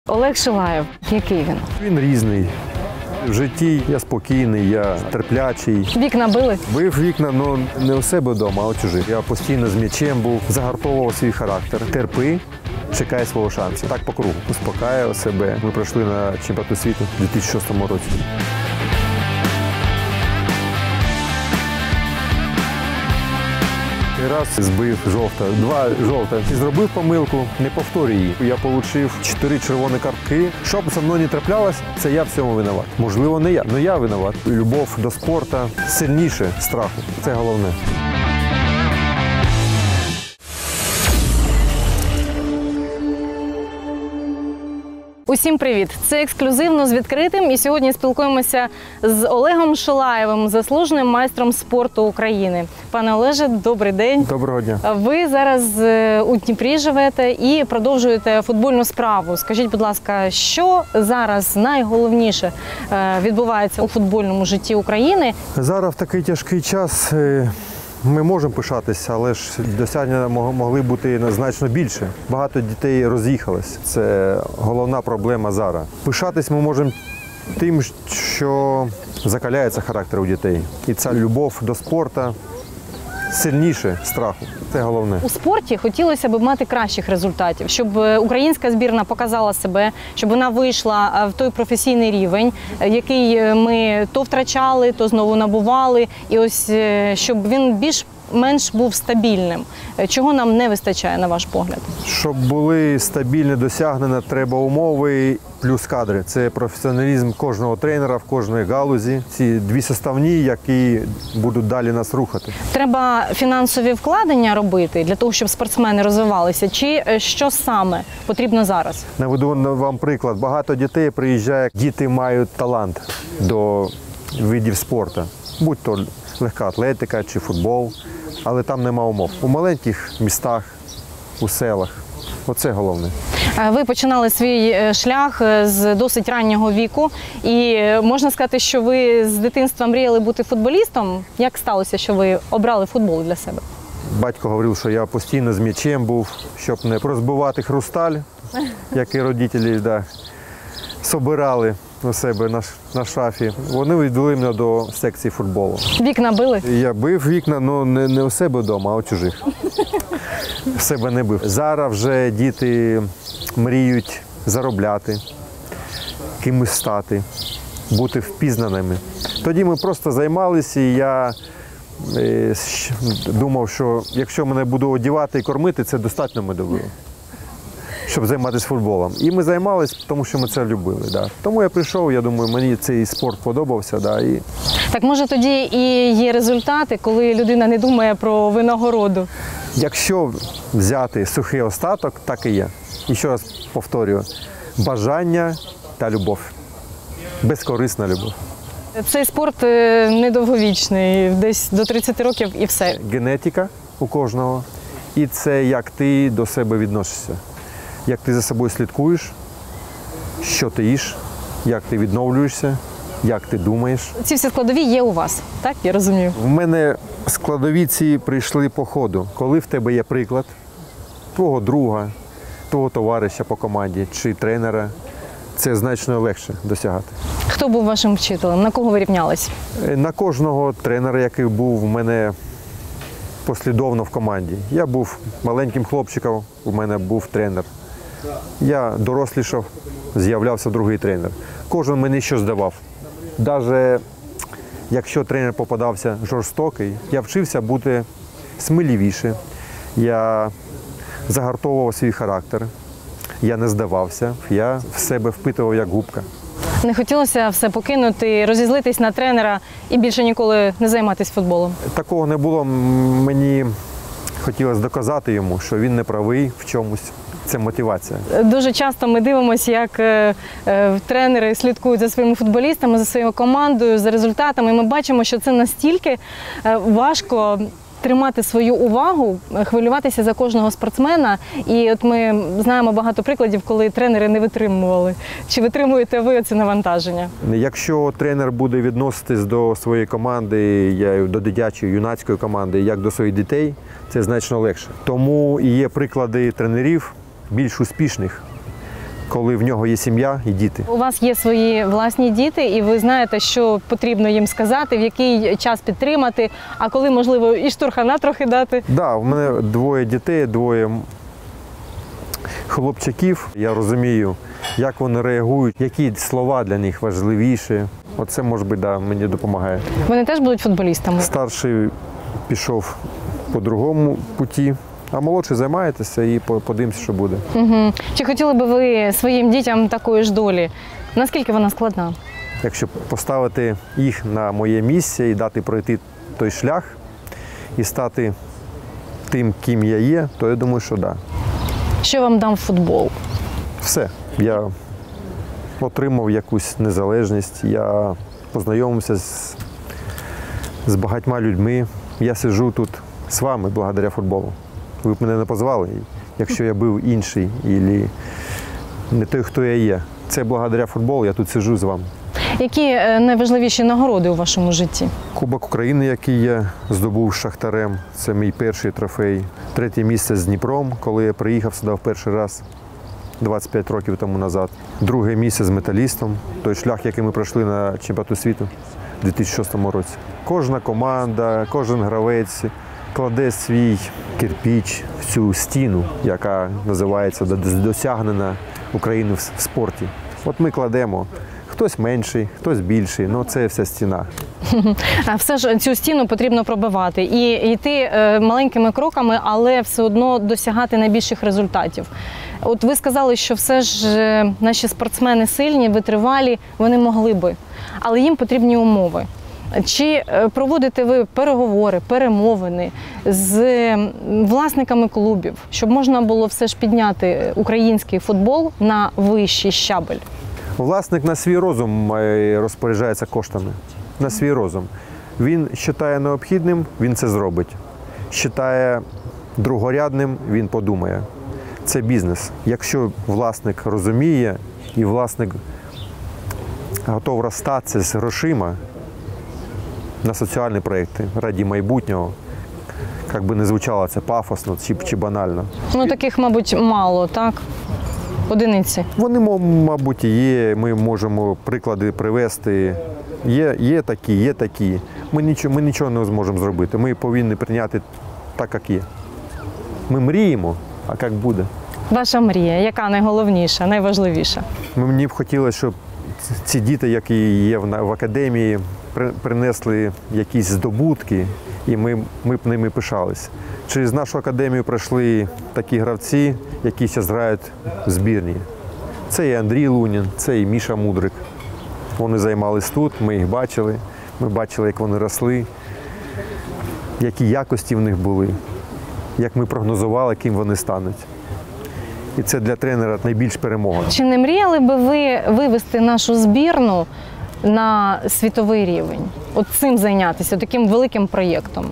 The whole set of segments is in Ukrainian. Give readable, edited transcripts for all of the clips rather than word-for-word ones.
Олег Шилаєв, який він? Він різний. В житті я спокійний, я терплячий. Вікна били? Бив вікна, але не у себе вдома, а у чужих. Я постійно з м'ячем був, загартовував свій характер. Терпи, чекай свого шансу. Так по кругу. Успокаював себе. Ми пройшли на чемпіонат світу у 2006 році. Раз збив жовта, два жовта. І зробив помилку, не повторюй її. Я отримав 4 червоні картки. Що б зі мною не траплялось, це я в цьому винуват. Можливо, не я, але я винуват. Любов до спорту сильніше страху. Це головне. Усім привіт! Це ексклюзивно з відкритим. І сьогодні спілкуємося з Олегом Шилаєвим, заслуженим майстром спорту України. Пане Олеже, добрий день. Доброго дня. Ви зараз у Дніпрі живете і продовжуєте футбольну справу. Скажіть, будь ласка, що зараз найголовніше відбувається у футбольному житті України? Зараз в такий тяжкий час ми можемо пишатися, але ж досягнення могли бути значно більше. Багато дітей роз'їхалось. Це головна проблема зараз. Пишатись ми можемо тим, що закаляється характер у дітей. І ця любов до спорту сильніше страху. Це головне. У спорті хотілося б мати кращих результатів, щоб українська збірна показала себе, щоб вона вийшла в той професійний рівень, який ми то втрачали, то знову набували. І ось щоб він більш-менш був стабільним. Чого нам не вистачає, на ваш погляд? Щоб були стабільні досягнення, треба умови плюс кадри. Це професіоналізм кожного тренера в кожній галузі. Ці дві составні, які будуть далі нас рухати. Треба фінансові вкладення робити для того, щоб спортсмени розвивалися? Чи що саме потрібно зараз? Наведу вам приклад. Багато дітей приїжджає, діти мають талант до видів спорту. Будь-то легка атлетика чи футбол, але там нема умов. У маленьких містах, у селах. Оце головне. Ви починали свій шлях з досить раннього віку. І можна сказати, що ви з дитинства мріяли бути футболістом. Як сталося, що ви обрали футбол для себе? Батько говорив, що я постійно з м'ячем був, щоб не розбивати хрусталь, як і родителі собирали у себе на шафі. Вони відвели мене до секції футболу. Вікна били? Я бив вікна, але не у себе вдома, а у чужих. В себе не бив. Зараз вже діти мріють заробляти, кимось стати, бути впізнаними. Тоді ми просто займалися, і я думав, що якщо мене буду одягати і кормити, це достатньо мене було, щоб займатися футболом. І ми займалися, тому що ми це любили. Да. Тому я прийшов, я думаю, мені цей спорт подобався. Да, і... Так може тоді і є результати, коли людина не думає про винагороду? Якщо взяти сухий остаток, так і є. І ще раз повторюю, бажання та любов. Безкорисна любов. Цей спорт недовговічний, десь до 30 років і все. Генетика у кожного. І це як ти до себе відносишся. Як ти за собою слідкуєш, що ти їш, як ти відновлюєшся, як ти думаєш. Ці всі складові є у вас, так? Я розумію. В мене складові ці прийшли по ходу. Коли в тебе є приклад твого друга, твого товариша по команді чи тренера, це значно легше досягати. Хто був вашим вчителем? На кого ви рівнялись? На кожного тренера, який був в мене послідовно в команді. Я був маленьким хлопчиком, у мене був тренер. Я дорослішав, з'являвся другий тренер. Кожен мені щось давав. Навіть якщо тренер попадався жорстокий, я вчився бути сміливіше. Я загартовував свій характер. Я не здавався. Я в себе впитував як губка. Не хотілося все покинути, розізлитись на тренера і більше ніколи не займатися футболом? Такого не було. Мені хотілося доказати йому, що він не правий в чомусь. Це мотивація. Дуже часто ми дивимося, як тренери слідкують за своїми футболістами, за своєю командою, за результатами. І ми бачимо, що це настільки важко тримати свою увагу, хвилюватися за кожного спортсмена. І от ми знаємо багато прикладів, коли тренери не витримували. Чи витримуєте ви це навантаження? Якщо тренер буде відноситись до своєї команди, до дитячої, юнацької команди, як до своїх дітей, це значно легше. Тому і є приклади тренерів більш успішних, коли в нього є сім'я і діти. У вас є свої власні діти, і ви знаєте, що потрібно їм сказати, в який час підтримати, а коли, можливо, і штурхана трохи дати. Да, у мене двоє дітей, двоє хлопчаків. Я розумію, як вони реагують, які слова для них важливіші. Оце, може бути, да, мені допомагає. Вони теж будуть футболістами? Старший пішов по другому путі, а молодший займається і подивимося, що буде. Угу. Чи хотіли би ви своїм дітям такої ж долі? Наскільки вона складна? Якщо поставити їх на моє місце і дати пройти той шлях і стати тим, ким я є, то я думаю, що да. Що вам дав футбол? Все. Я отримав якусь незалежність, я познайомився з багатьма людьми. Я сиджу тут з вами благодаря футболу. Ви б мене не позвали, якщо я був інший, або не той, хто я є. Це благодаря футболу, я тут сиджу з вами. Які найважливіші нагороди у вашому житті? Кубок України, який я здобув з Шахтарем, це мій перший трофей. 3-е місце з Дніпром, коли я приїхав сюди в перший раз 25 років тому назад. 2-е місце з Металістом, той шлях, який ми пройшли на чемпіонату світу у 2006 році. Кожна команда, кожен гравець кладе свій кирпіч в цю стіну, яка називається досягнена Україною в спорті. От ми кладемо. Хтось менший, хтось більший, але це вся стіна. А все ж цю стіну потрібно пробивати і йти маленькими кроками, але все одно досягати найбільших результатів. От ви сказали, що все ж наші спортсмени сильні, витривалі, вони могли би, але їм потрібні умови. Чи проводите ви переговори, перемовини з власниками клубів, щоб можна було все ж підняти український футбол на вищий щабель? Власник на свій розум розпоряджається коштами. На свій розум. Він вважає необхідним, він це зробить. Вважає другорядним, він подумає. Це бізнес. Якщо власник розуміє і власник готов розстатися з грошима на соціальні проекти раді майбутнього, як би не звучало це пафосно чи банально. Ну таких, мабуть, мало, так? Одиниці. Вони, мабуть, є, ми можемо приклади привести. Є такі. Ми нічого не зможемо зробити. Ми повинні прийняти так, як є. Ми мріємо, а як буде. Ваша мрія, яка найголовніша, найважливіша? Мені б хотілося, щоб ці діти, які є в академії, принесли якісь здобутки, і ми б ними пишалися. Через нашу академію пройшли такі гравці, які зараз грають в збірні. Це і Андрій Лунін, це і Міша Мудрик. Вони займались тут, ми їх бачили. Ми бачили, як вони росли, які якості в них були, як ми прогнозували, ким вони стануть. І це для тренера найбільш перемога. Чи не мріяли би ви вивести нашу збірну на світовий рівень? От цим зайнятися, таким великим проєктом?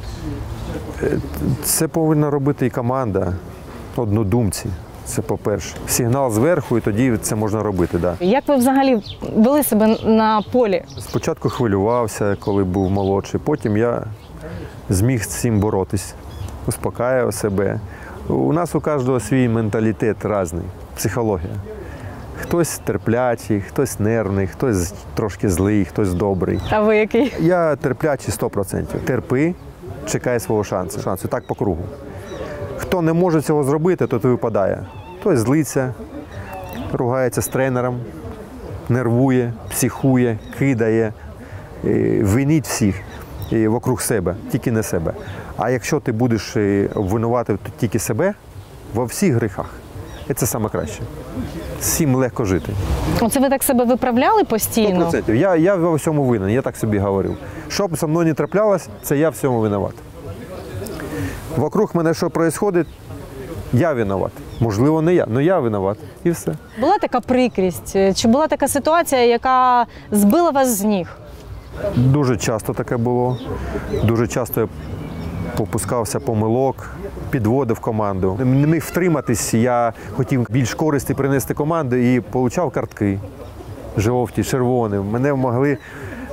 Це повинна робити і команда, однодумці. Це по-перше. Сигнал зверху, і тоді це можна робити. Да. Як ви взагалі вели себе на полі? Спочатку хвилювався, коли був молодший, потім я зміг з цим боротись, успокаював себе. У нас у кожного свій менталітет різний, психологія. Хтось терплячий, хтось нервний, хтось трошки злий, хтось добрий. А ви який? Я терплячий 100%. Терпи, чекай свого шансу. Так по кругу. Хто не може цього зробити, той випадає. Хтось злиться, ругається з тренером, нервує, психує, кидає, винить всіх вокруг себе, тільки не себе. А якщо ти будеш обвинувати тільки себе во всіх гріхах, це найкраще. Всім легко жити. Оце ви так себе виправляли постійно? 100%. Я во всьому винен, я так собі говорив. Що б со мною не траплялось, це я в цьому винуват. Вокруг мене що відбувається, я винуват. Можливо, не я, але я винуват. І все. Була така прикрість? Чи була така ситуація, яка збила вас з ніг? Дуже часто таке було. Дуже часто я попускався помилок, підводив команду. Не міг втриматись, я хотів більш користі принести команду і отримав картки. Жовті, червоні. Мене могли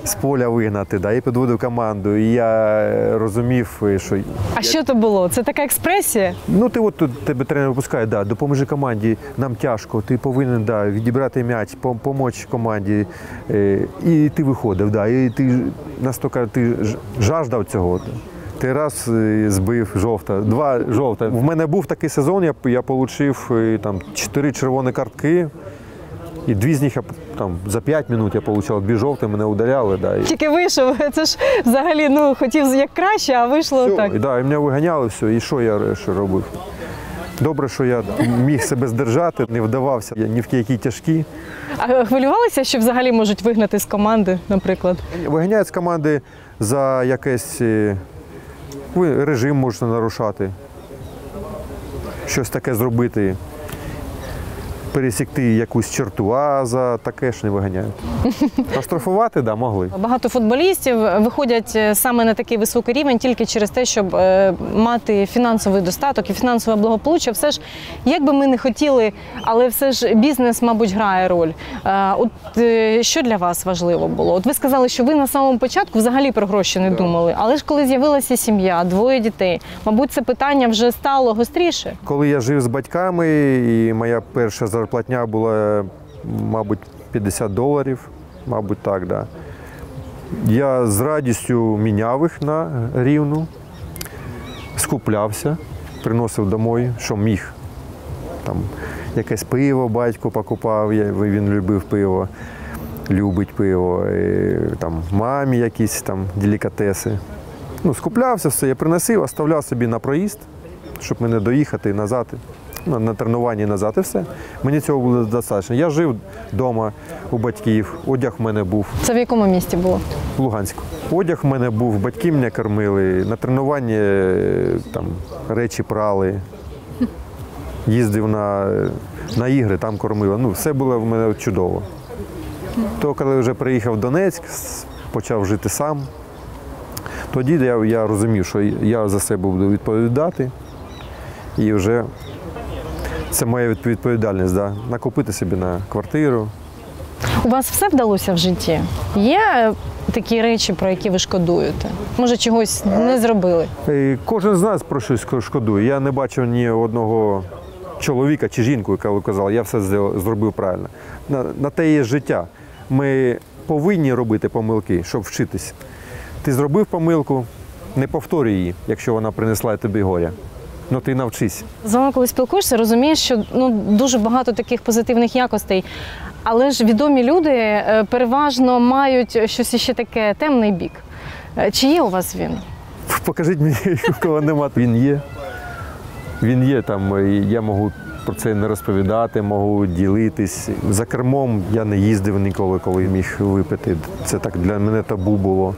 з поля вигнати, да, і підводив команду. І я розумів, що А що то було? Це така експресія? ну ти от тут тебе тренер випускає, да, допоможи команді, нам тяжко, ти повинен да, відібрати м'яч, допомогти команді. І ти виходив, да, і ти настільки ти жаждав цього. Ти раз збив жовта, 2 жовта. В мене був такий сезон, я отримав там 4 червоні картки. І 2 з них там, за 5 минут я отримав 2 жовті, мене удаляли. Да, Тільки вийшов, це ж взагалі хотів як краще, а вийшло все, так. Да, і мене виганяли, все, і що я робив? Добре, що я міг себе здержати, не вдавався ні в які тяжкі. А хвилювалися, що взагалі можуть вигнати з команди, наприклад? Виганяють з команди за якийсь режим можна нарушати, щось таке зробити. Пересікти якусь черту, а за таке ж не виганяють. Оштрафувати, да, могли. Багато футболістів виходять саме на такий високий рівень тільки через те, щоб мати фінансовий достаток і фінансове благополуччя. Все ж, як би ми не хотіли, але все ж бізнес, мабуть, грає роль. От що для вас важливо було? От ви сказали, що ви на самому початку взагалі про гроші не думали, але ж коли з'явилася сім'я, 2 дітей, мабуть, це питання вже стало гостріше. Коли я жив з батьками, і моя перша зарплатня була, мабуть, $50, мабуть, так, да. Я з радістю міняв їх на гривну, скуплявся, приносив домой, що міг. Там якесь пиво батько покупав, він любив пиво, любить пиво, і, там, мамі якісь там делікатеси. Ну, скуплявся все, я приносив, оставляв собі на проїзд, щоб мене доїхати назад. На тренуванні назад і все. Мені цього було достатньо. Я жив вдома у батьків, одяг в мене був. Це в якому місті було? В Луганську. Одяг в мене був, батьки мене кормили, на тренуванні там, речі прали, їздив на ігри, там кормили. Ну, все було в мене чудово. То, коли вже приїхав в Донецьк, почав жити сам, тоді я розумів, що я за себе буду відповідати. І вже це моя відповідальність, да? Накупити собі на квартиру. У вас все вдалося в житті? Є такі речі, про які ви шкодуєте? Може, чогось не зробили? Кожен з нас про щось шкодує. Я не бачив ні одного чоловіка чи жінку, яка казала, я все зробив правильно. На те є життя. Ми повинні робити помилки, щоб вчитися. Ти зробив помилку, не повторюй її, якщо вона принесла тобі горя. Ну ти навчись. З вами, коли спілкуєшся, розумієш, що дуже багато таких позитивних якостей. Але ж відомі люди переважно мають щось ще таке, темний бік. Чи є у вас він? Покажіть мені, кого нема. Він є. Він є там, я можу про це не розповідати, можу ділитись. За кермом я не їздив ніколи, коли міг випити. Це так для мене табу було.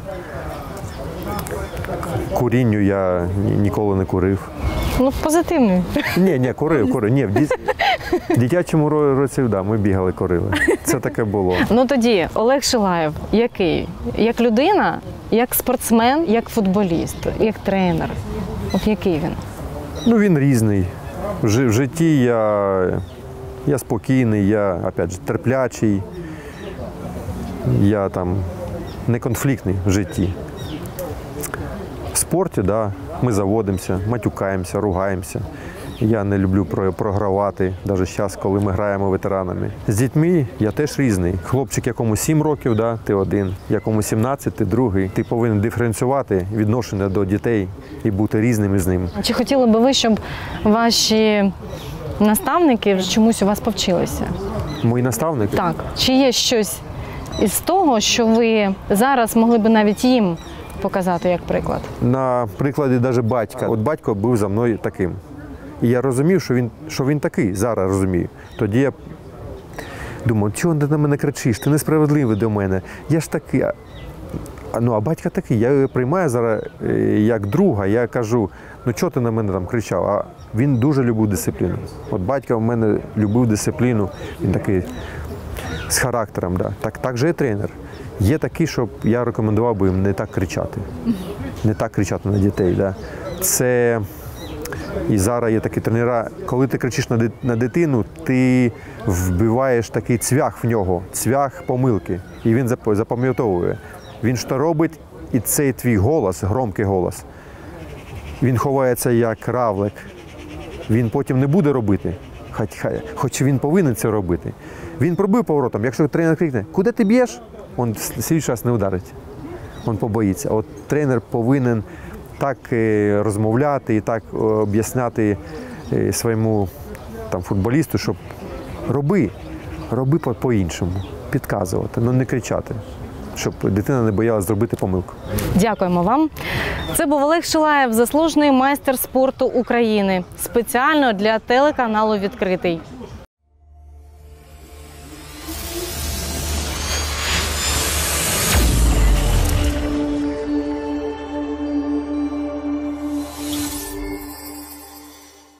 Курінню я ніколи не курив. Ну, позитивний. Ні, курив. Ні, в дитячому році, да, ми бігали, курили. Це таке було. Ну тоді Олег Шилаєв який? Як людина, як спортсмен, як футболіст, як тренер? От який він? Ну, він різний. В житті я спокійний, я, опять же, терплячий. Я там не конфліктний в житті. В спорті, да, ми заводимося, матюкаємося, ругаємося. Я не люблю програвати, навіть зараз, коли ми граємо ветеранами. З дітьми я теж різний. Хлопчик, якому 7 років, да, ти один, якому 17, ти другий. Ти повинен диференціювати відношення до дітей і бути різним із ними. Чи хотіли би ви, щоб ваші наставники чомусь у вас повчилися? Мої наставники? Так. Чи є щось із того, що ви зараз могли б навіть їм показати як приклад? На прикладі навіть батька. От батько був за мною таким. І я розумів, що він такий, зараз розумію. Тоді я думав, чого ти на мене кричиш, ти несправедливий до мене, я ж такий. А батько такий, я його приймаю зараз як друга, я кажу, ну чого ти на мене там кричав? А він дуже любив дисципліну. От батько в мене любив дисципліну, він такий з характером. Да. Так же і тренер. Є такі, щоб я рекомендував би їм не так кричати. Не так кричати на дітей. Да. Це... І зараз є такі тренера, коли ти кричиш на дитину, ти вбиваєш такий цвях в нього, цвях помилки. І він запам'ятовує. Він що робить, і цей твій голос, громкий голос, він ховається як равлик. Він потім не буде робити, хоч він повинен це робити. Він пробив поворотом, якщо тренер крикне, куди ти б'єш, він в слідчий раз не ударить. Він побоїться. От тренер повинен так розмовляти і так об'ясняти своєму футболісту, щоб роби по-іншому, підказувати, але не кричати, щоб дитина не боялась зробити помилку. Дякуємо вам. Це був Олег Шилаєв, заслужений майстер спорту України, спеціально для телеканалу «Відкритий».